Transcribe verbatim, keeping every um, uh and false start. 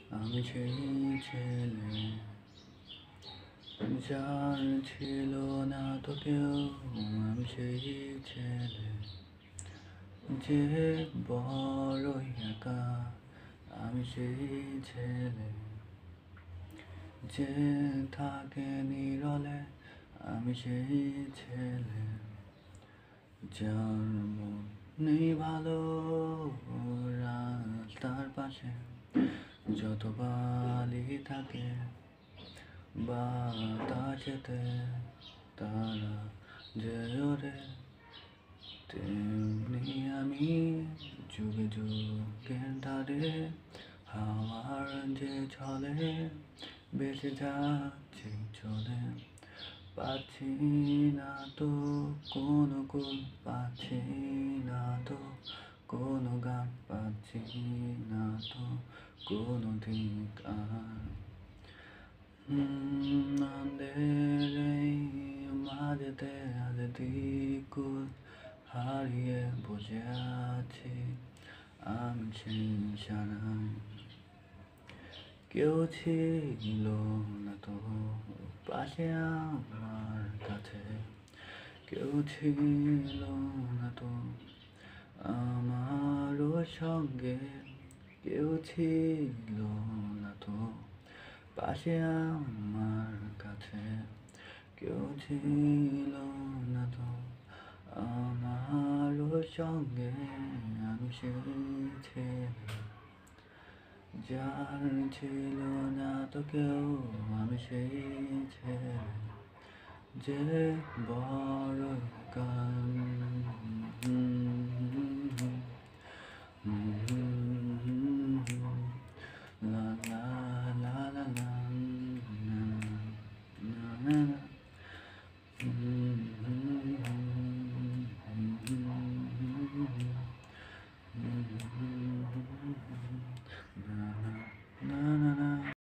আমি সেই ছেলে যার ছিল না তো কেউ। আমি সেই ছেলে যে বড়ই একা। আমি সেই ছেলে যে থাকে নীরলে। আমি সেই ছেলে যার মন নেই ভালো। রাস্তার পাশে যত বালি থাকে বাতাসেতে তারা যে ওরে, তেমনি আমি যুগে যুগের ধারে হাওয়ার যে ছলে বেঁচে যাচ্ছি চলে। পাচ্ছি না তো কোনো কুল, পাচ্ছি না তো কোনো গান, পাচ্ছি না তো কোনো দিক আর। আঁধারের এই মাঝেতে আজ দিকগুল হারিয়ে বসে আছি আমি সেই সারায়। কেউ ছিল না তো পাশে আমার কাছে, কেউ ছিল না তো আমারও সঙ্গে, কেউ ছিল না তো পাশে আমার কাছে, কেউ ছিল না তো আমারও সঙ্গে। আমি সেই ছেলে যার ছিল না তো কেউ। আমি সেই ছেলে যে বড় গান। লা লা লা লা লা, না না না না।